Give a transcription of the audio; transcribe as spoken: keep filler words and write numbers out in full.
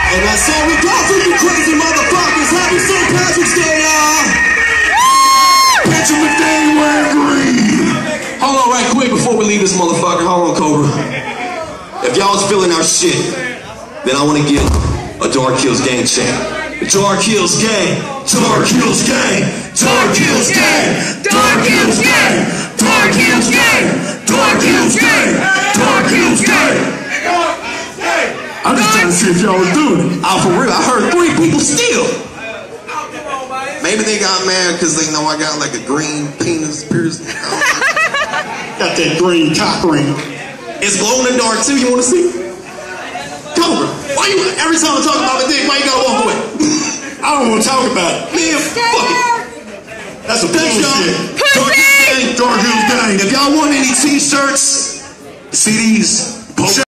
And I said we go for you crazy motherfuckers. Happy Saint Patrick's Day, y'all. Benjamin Day wearing green. Hold on right quick before we leave this motherfucker. Hold on, Cobra. If y'all was feeling our shit, then I want to give a Dark Hills Gang chant. Dark Hills Gang. Dark Hills Gang. Dark Hills Gang. Dark Hills Gang. Dark Hills Gang. Dark Hills Gang. Dark Hills Gang. I'm just trying to see if y'all was doing it. Oh, for real, I heard three people still. Maybe they got mad because they know I got like a green penis piercing. Got that green cock ring. It's glow in the dark too, you want to see? Cobra, why you, every time I talk about my dick, why you gotta walk away? I don't want to talk about it. Man, fuck it. That's a bullshit. Dark Hills Gang, Dark Hills Gang. If y'all want any t-shirts, C Ds,